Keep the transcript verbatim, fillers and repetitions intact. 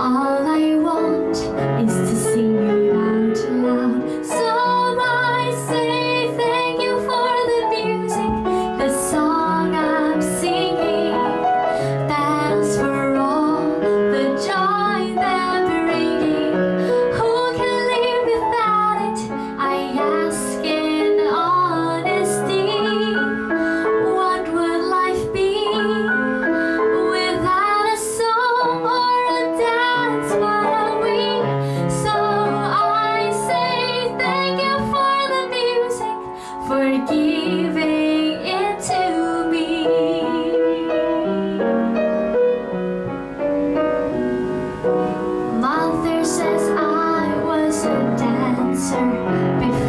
All I want is to sing it out loud. So I say thank you for the music, the song I'm singing. Thanks for all the joy they're bringing. Who can live without it? I ask in honesty. What would life be without a song or a dance? What are we? So I say thank you for the music, for giving it to me. Mother says I was a dancer before